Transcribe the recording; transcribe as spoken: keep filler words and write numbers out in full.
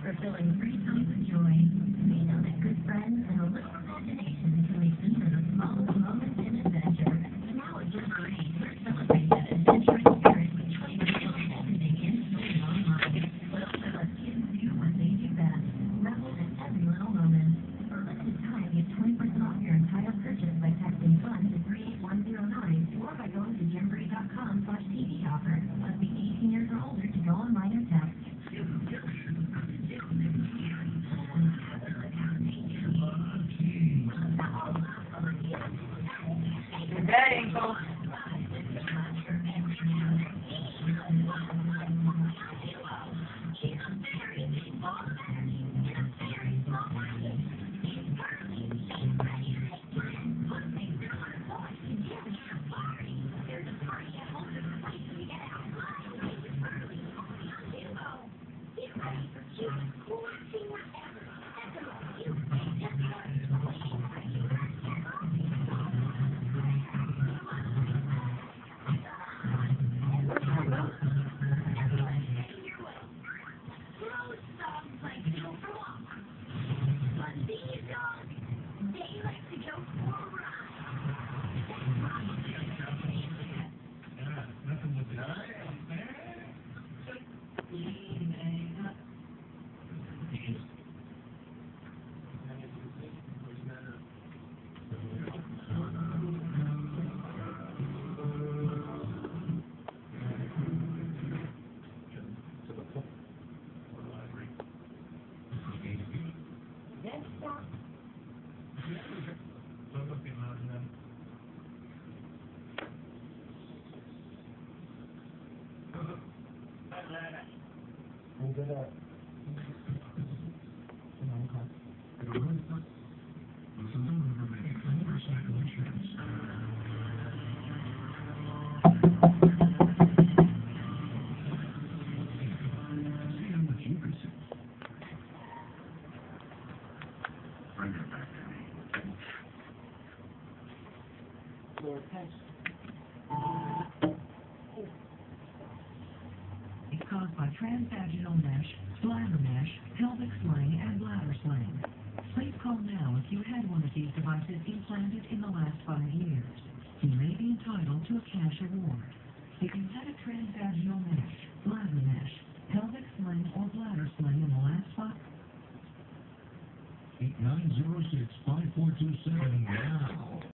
fulfilling three times of joy. We know that good friends and a little imagination can make even the smallest moments an adventure. And now at Jamboree, we're celebrating that adventurous spirit with choice of convenience and online. What else let kids do what they do best? Revel in every little moment. For a limited time, get twenty percent off your entire purchase by texting FUN to three eight one zero nine or by going to jamboree dot com slash T V offer. Must be eighteen years or older to go online or text. Good day, Ankle. It's caused by transvaginal mesh, bladder mesh, pelvic sling, and bladder sling. Please call now if you had one of these devices implanted in the last five years. You may be entitled to a cash award. If you had a transvaginal mesh, bladder mesh, pelvic sling, or bladder sling in the last five... eight nine zero six five four two seven now.